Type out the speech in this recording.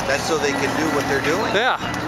That's so they can do what they're doing. Yeah.